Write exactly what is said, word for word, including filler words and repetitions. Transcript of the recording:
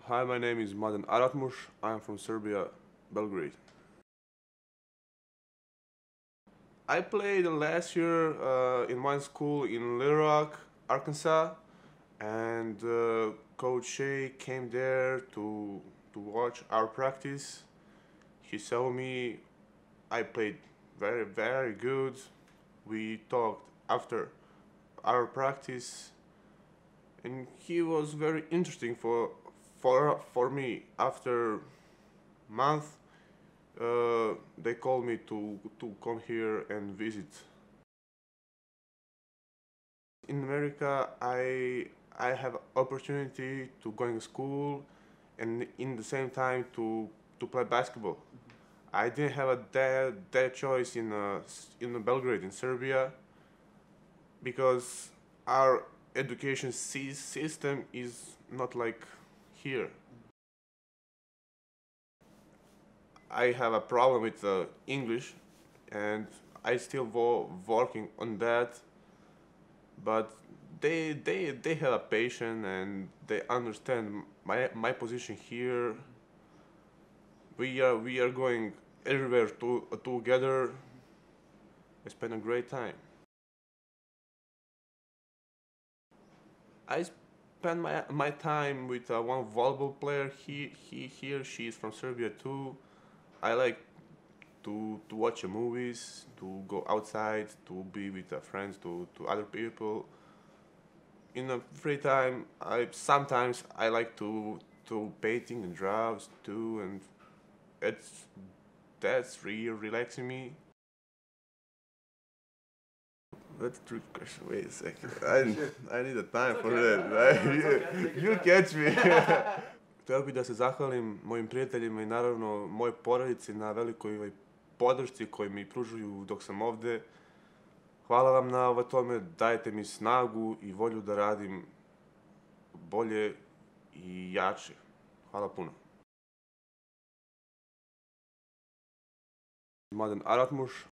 Hi, my name is Mladen Armus. I am from Serbia, Belgrade. I played last year uh, in one school in Little Rock, Arkansas, and uh, Coach Shea came there to to watch our practice. He saw me. I played very very good. We talked after our practice, and he was very interesting for for for me. After month, uh, they called me to to come here and visit. In America, I I have opportunity to going to school, and in the same time to to play basketball. I didn't have a that that choice in uh, in Belgrade in Serbia because our education sy- system is not like here. I have a problem with uh, English, and I still wo- working on that. But they they they have a patience and they understand my my position here. We are we are going everywhere to together. I spend a great time. I spend my my time with uh, one volleyball player. He he here she is from Serbia too. I like to to watch movies, to go outside, to be with uh, friends, to to other people. In the free time, I sometimes I like to to painting and draws too, and it's that's really relaxing me. That's a trick question. Wait a second. I I need a time for that. Right? You, you catch me. Htio bih da se zahvalim mojim prijateljima i naravno mojoj porodici na velikoj ovaj, podršci koju mi pružuju dok sam ovde. Hvala vam na ovo tome, dajete mi snagu i volju da radim bolje i jače. Hvala puno. Mladen Armus.